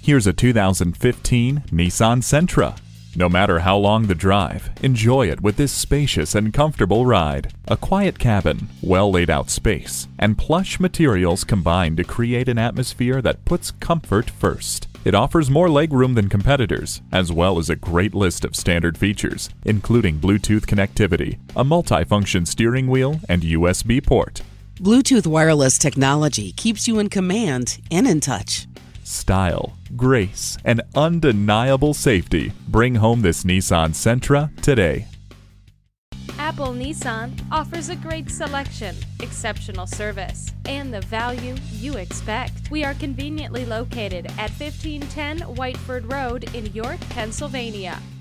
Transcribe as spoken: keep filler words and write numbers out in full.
Here's a two thousand fifteen Nissan Sentra. No matter how long the drive, enjoy it with this spacious and comfortable ride. A quiet cabin, well laid out space, and plush materials combine to create an atmosphere that puts comfort first. It offers more legroom than competitors, as well as a great list of standard features, including Bluetooth connectivity, a multi-function steering wheel, and U S B port. Bluetooth wireless technology keeps you in command and in touch. Style, grace, and undeniable safety. Bring home this Nissan Sentra today. Apple Nissan offers a great selection, exceptional service, and the value you expect. We are conveniently located at fifteen ten Whiteford Road in York, Pennsylvania.